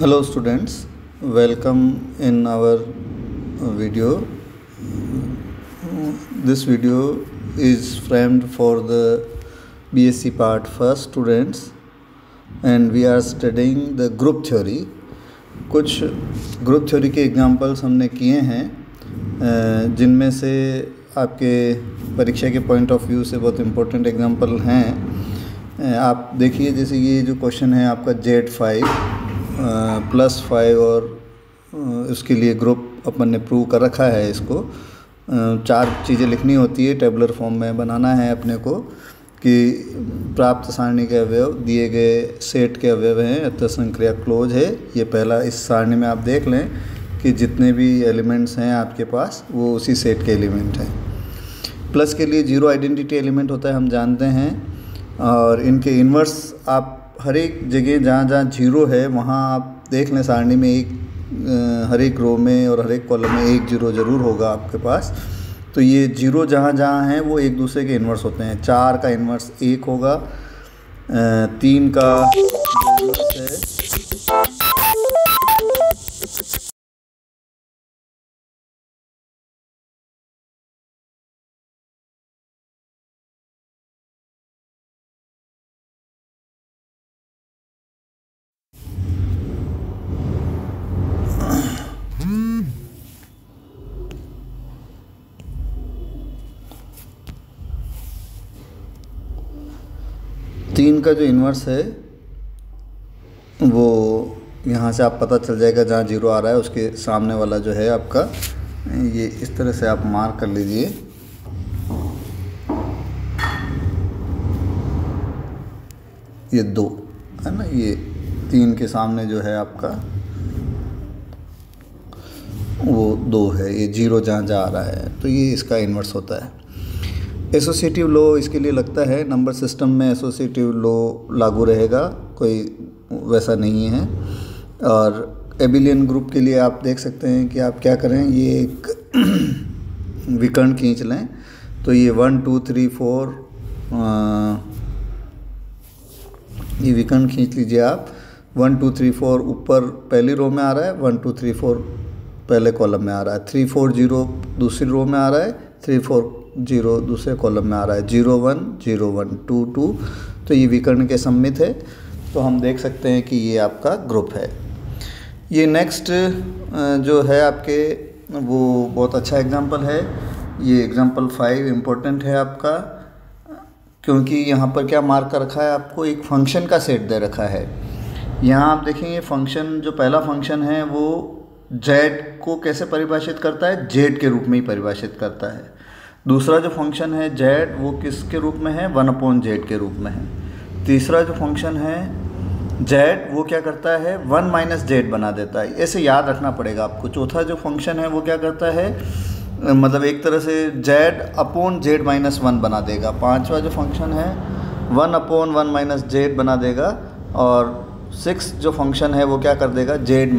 Hello students, welcome in our video. This video is framed for the BSc part first students and we are studying the group theory. कुछ group theory के examples हमने किए हैं जिनमें से आपके परीक्षा के पॉइंट ऑफ व्यू से बहुत इम्पोर्टेंट एग्जांपल हैं। आप देखिए जैसे ये जो क्वेश्चन है आपका Z5 +5 और उसके लिए ग्रुप अपन ने प्रूव कर रखा है। इसको 4 चीज़ें लिखनी होती है, टेबुलर फॉर्म में बनाना है अपने को कि प्राप्त सारणी के अवयव दिए गए सेट के अवयव हैं अतः संक्रिया क्लोज है। ये पहला इस सारणी में आप देख लें कि जितने भी एलिमेंट्स हैं आपके पास वो उसी सेट के एलिमेंट हैं। प्लस के लिए जीरो आइडेंटिटी एलिमेंट होता है, हम जानते हैं, और इनके इन्वर्स आप हर एक जगह जहाँ जहाँ जीरो है वहाँ आप देख लें सारणी में हर एक रो में और हर एक कॉलम में एक जीरो ज़रूर होगा आपके पास। तो ये जीरो जहाँ जहाँ हैं वो एक दूसरे के इन्वर्स होते हैं। 4 का इन्वर्स 1 होगा, 3 का इन्वर्स है 3 का जो इन्वर्स है वो यहाँ से आप पता चल जाएगा जहाँ जीरो आ रहा है उसके सामने वाला जो है आपका, ये इस तरह से आप मार्क कर लीजिए। ये 2 है ना, ये 3 के सामने जो है आपका वो 2 है, ये जीरो जहाँ जहाँ आ रहा है तो ये इसका इन्वर्स होता है। एसोसिएटिव लॉ इसके लिए लगता है, नंबर सिस्टम में एसोसिएटिव लॉ लागू रहेगा, कोई वैसा नहीं है। और एबिलियन ग्रुप के लिए आप देख सकते हैं कि आप क्या करें, ये एक विकर्ण खींच लें तो ये 1 2 3 4 ये विकर्ण खींच लीजिए आप। 1 2 3 4 ऊपर पहली रो में आ रहा है, 1 2 3 4 पहले कॉलम में आ रहा है, 3 4 0 दूसरी रो में आ रहा है, 3 4 0 दूसरे कॉलम में आ रहा है, 0 1 0 1 2 2। तो ये विकर्ण के सम्मित है, तो हम देख सकते हैं कि ये आपका ग्रुप है। ये नेक्स्ट जो है आपके वो बहुत अच्छा एग्जांपल है। ये एग्जांपल 5 इम्पोर्टेंट है आपका, क्योंकि यहाँ पर क्या मार्क कर रखा है, आपको एक फंक्शन का सेट दे रखा है। यहाँ आप देखेंगे फंक्शन, जो पहला फंक्शन है वो z को कैसे परिभाषित करता है, z के रूप में ही परिभाषित करता है। दूसरा जो फंक्शन है z वो किसके रूप में है, 1/z के रूप में है। तीसरा जो फंक्शन है z वो क्या करता है, 1 - z बना देता है, ऐसे याद रखना पड़ेगा आपको। चौथा जो फंक्शन है वो क्या करता है, मतलब एक तरह से z/z-1 बना देगा। पांचवा जो फंक्शन है 1/1 - z बना देगा। और 6 जो फंक्शन है वो क्या कर देगा,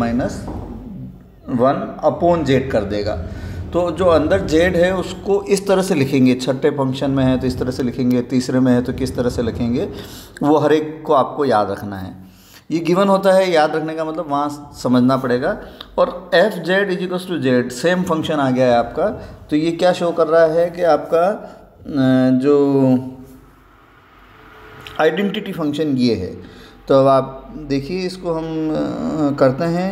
z-1/z कर देगा। तो जो अंदर z है उसको इस तरह से लिखेंगे, छठे फंक्शन में है तो इस तरह से लिखेंगे, तीसरे में है तो किस तरह से लिखेंगे, वो हर एक को आपको याद रखना है। ये गिवन होता है, याद रखने का मतलब वहाँ समझना पड़ेगा। और f(z) = z सेम फंक्शन आ गया है आपका। तो ये क्या शो कर रहा है कि आपका जो आइडेंटिटी फंक्शन ये है। तो अब आप देखिए इसको हम करते हैं।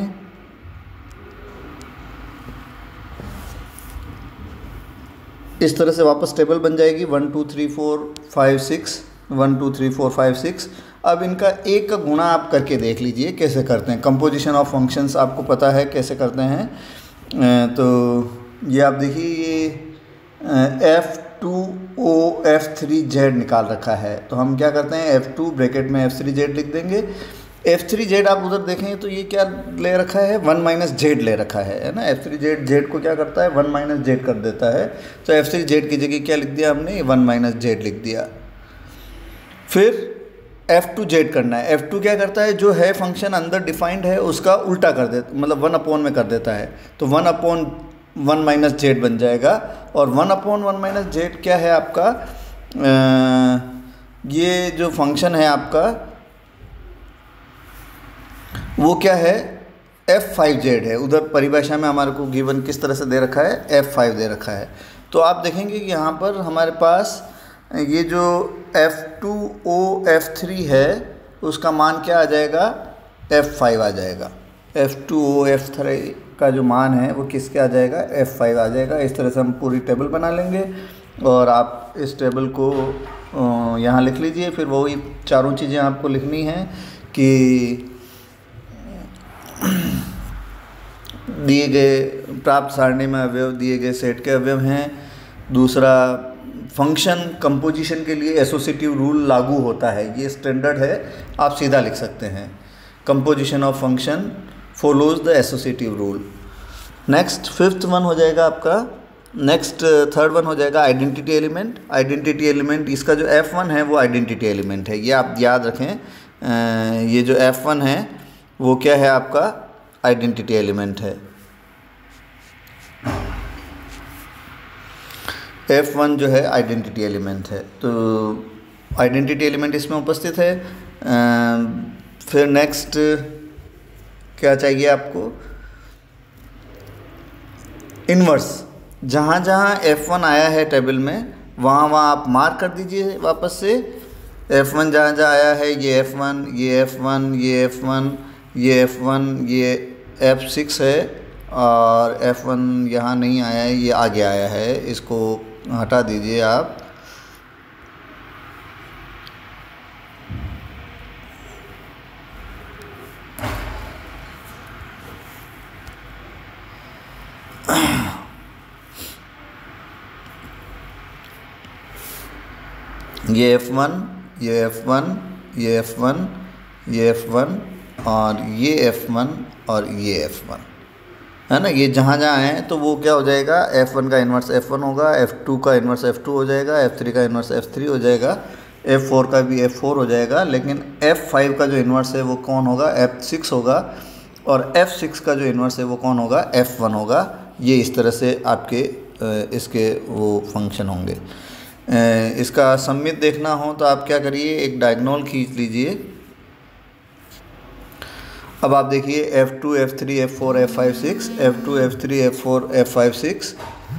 इस तरह से वापस टेबल बन जाएगी 1 2 3 4 5 6 1 2 3 4 5 6। अब इनका एक का गुणा आप करके देख लीजिए कैसे करते हैं। कंपोजिशन ऑफ फंक्शंस आपको पता है कैसे करते हैं। तो ये आप देखिए ये f2o f3z निकाल रखा है। तो हम क्या करते हैं, f2 ब्रैकेट में f3z लिख देंगे। f3z आप उधर देखें तो ये क्या ले रखा है, 1 - z ले रखा है ना। f3z z को क्या करता है, 1 - z कर देता है। तो f3z की जगह क्या लिख दिया हमने, 1 - z लिख दिया। फिर f2z करना है। f2 क्या करता है, जो है फंक्शन अंदर डिफाइंड है उसका उल्टा कर देता, मतलब 1/1 में कर देता है। तो 1/1 - z बन जाएगा। और 1/1 - z क्या है आपका, ये जो फंक्शन है आपका वो क्या है, F5Z है, उधर परिभाषा में हमारे को गिवन किस तरह से दे रखा है, F5 दे रखा है। तो आप देखेंगे कि यहाँ पर हमारे पास ये जो F2O F3 है उसका मान क्या आ जाएगा, F5 आ जाएगा। F2O F3 का जो मान है वो किसके आ जाएगा, F5 आ जाएगा। इस तरह से हम पूरी टेबल बना लेंगे और आप इस टेबल को यहाँ लिख लीजिए। फिर वही चारों चीज़ें आपको लिखनी हैं कि दिए गए प्राप्त सारणी में अवयव दिए गए सेट के अवयव हैं। दूसरा, फंक्शन कंपोजिशन के लिए एसोसिएटिव रूल लागू होता है, ये स्टैंडर्ड है, आप सीधा लिख सकते हैं। Composition of function follows the associative rule. Next fifth one हो जाएगा आपका, नेक्स्ट थर्ड वन हो जाएगा आइडेंटिटी एलिमेंट। आइडेंटिटी एलिमेंट, इसका जो F1 है वो आइडेंटिटी एलिमेंट है, ये आप याद रखें। ये जो F1 है वो क्या है, आपका आइडेंटिटी एलिमेंट है। F1 जो है आइडेंटिटी एलिमेंट है, तो आइडेंटिटी एलिमेंट इसमें उपस्थित है। फिर नेक्स्ट क्या चाहिए आपको, इन्वर्स। जहाँ जहाँ F1 आया है टेबल में वहाँ आप मार्क कर दीजिए वापस से। F1 जहाँ जहाँ आया है, ये F1, ये F1, ये F1, ये F1, ये F6 है, और F1 यहाँ नहीं आया है, ये आगे आया है, इसको हटा दीजिए आप। ये F1, ये F1, ये F1, ये F1 और ये F1 और ये F1 है ना। ये जहाँ जहाँ हैं तो वो क्या हो जाएगा, F1 का इन्वर्स F1 होगा, F2 का इन्वर्स F2 हो जाएगा, F3 का इन्वर्स F3 हो जाएगा, F4 का भी F4 हो जाएगा। लेकिन F5 का जो इन्वर्स है वो कौन होगा, F6 होगा, और F6 का जो इन्वर्स है वो कौन होगा, F1 होगा। ये इस तरह से आपके इसके वो फंक्शन होंगे। इसका सम्मित देखना हो तो आप क्या करिए, एक डायगोनल खींच लीजिए। अब आप देखिए F2 F3 F4 F5 6, F2 F3 F4 F5 6।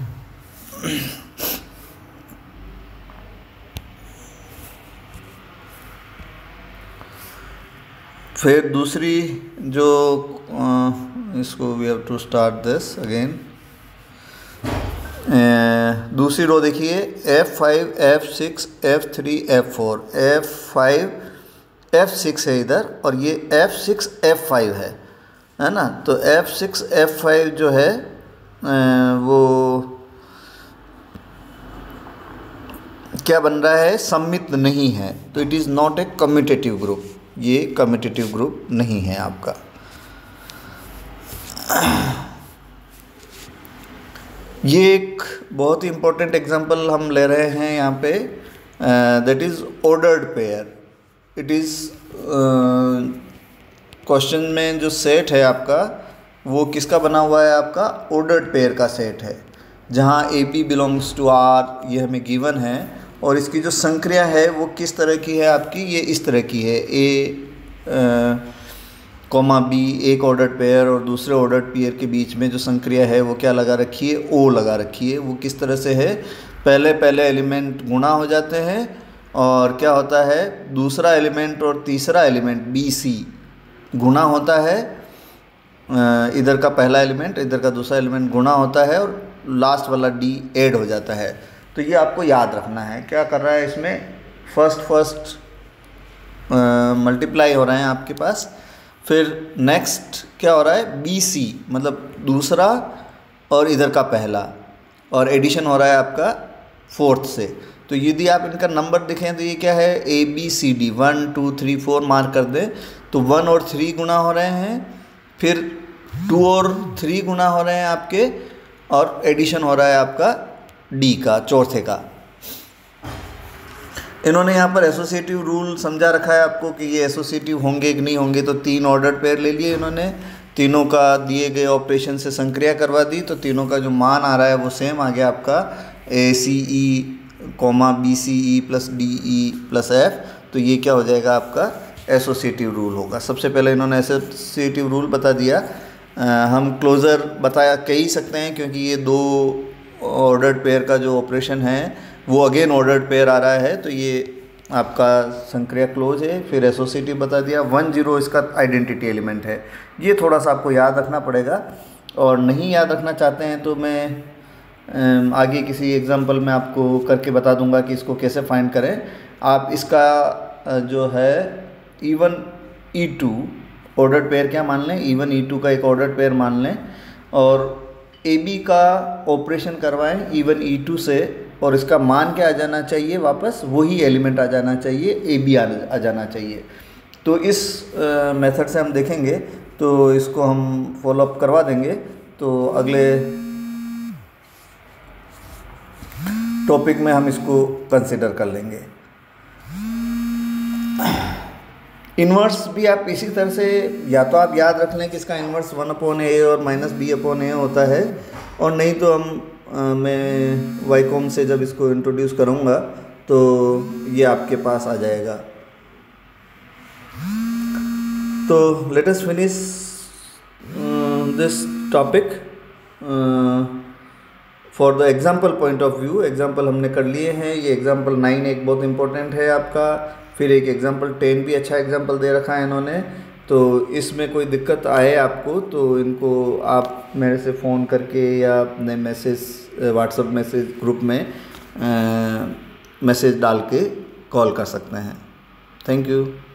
फिर दूसरी जो इसको we have to start this again. दूसरी रो देखिए, F5 F6 F3 F4, F5 F6 है इधर, और ये F6 F5 है ना। तो F6 F5 जो है वो क्या बन रहा है, सम्मित नहीं है, तो it is not a commutative group, ये कम्यूटेटिव ग्रुप नहीं है आपका। ये एक बहुत ही इम्पोर्टेंट एग्जांपल हम ले रहे हैं यहाँ पे, that is ordered pair. It is question में जो सेट है आपका वो किसका बना हुआ है, आपका ऑर्डर्ड पेयर का सेट है, जहाँ AP बिलोंग्स टू R, ये हमें गिवन है, और इसकी जो संक्रिया है वो किस तरह की है आपकी, ये इस तरह की है, A, B, एक ऑर्डर्ड पेयर और दूसरे ऑर्डर्ड पेयर के बीच में जो संक्रिया है वो क्या लगा रखी है, O लगा रखी है। वो किस तरह से है, पहले एलिमेंट गुणा हो जाते हैं, और क्या होता है, दूसरा एलिमेंट और तीसरा एलिमेंट BC गुणा होता है, इधर का पहला एलिमेंट इधर का दूसरा एलिमेंट गुणा होता है, और लास्ट वाला D ऐड हो जाता है। तो ये आपको याद रखना है। क्या कर रहा है इसमें, फर्स्ट मल्टीप्लाई हो रहे हैं आपके पास, फिर नेक्स्ट क्या हो रहा है, BC मतलब दूसरा और इधर का पहला, और एडिशन हो रहा है आपका फोर्थ से। तो यदि आप इनका नंबर देखें तो ये क्या है, ABCD 1 2 3 4 मार्क कर दें तो 1 और 3 गुना हो रहे हैं, फिर 2 और 3 गुना हो रहे हैं आपके, और एडिशन हो रहा है आपका D का, चौथे का। इन्होंने यहाँ पर एसोसिएटिव रूल समझा रखा है आपको कि ये एसोसिएटिव होंगे कि नहीं होंगे। तो 3 ऑर्डर्ड पेयर ले लिए इन्होंने, तीनों का दिए गए ऑपरेशन से संक्रिया करवा दी, तो तीनों का जो मान आ रहा है वो सेम आ गया आपका, ACE, BCE plus DE plus F। तो ये क्या हो जाएगा आपका, एसोसिएटिव रूल होगा। सबसे पहले इन्होंने एसोसिएटिव रूल बता दिया। हम क्लोज़र बता कह ही सकते हैं, क्योंकि ये 2 ऑर्डर्ड पेयर का जो ऑपरेशन है वो अगेन ऑर्डर्ड पेयर आ रहा है, तो ये आपका संक्रिया क्लोज है। फिर एसोसिएटिव बता दिया, 1 0 इसका आइडेंटिटी एलिमेंट है। ये थोड़ा सा आपको याद रखना पड़ेगा, और नहीं याद रखना चाहते हैं तो मैं आगे किसी एग्जांपल में आपको करके बता दूंगा कि इसको कैसे फाइंड करें। आप इसका जो है E1 E2 ऑर्डर्ड पेयर क्या मान लें, E1 E2 का एक ऑर्डर्ड पेयर मान लें, और AB का ऑपरेशन करवाएं E1 E2 से, और इसका मान क्या आ जाना चाहिए, वापस वही एलिमेंट आ जाना चाहिए, AB आ जाना चाहिए। तो इस मेथड से हम देखेंगे, तो इसको हम फॉलोअप करवा देंगे। तो अगले टॉपिक में हम इसको कंसिडर कर लेंगे। इन्वर्स भी आप इसी तरह से, या तो आप याद रख लें कि इसका इन्वर्स 1/a और -b/a होता है, और नहीं तो मैं वाईकॉम से जब इसको इंट्रोड्यूस करूँगा तो ये आपके पास आ जाएगा। तो let us finish this topic for the example point of view. Example हमने कर लिए हैं, ये एग्जाम्पल 9 एक बहुत इंपॉर्टेंट है आपका, फिर एक एग्जाम्पल 10 भी अच्छा एग्जाम्पल दे रखा है इन्होंने। तो इसमें कोई दिक्कत आए आपको तो इनको आप मेरे से फ़ोन करके या अपने मैसेज व्हाट्सएप मैसेज ग्रुप में मैसेज डाल के कॉल कर सकते हैं। Thank you.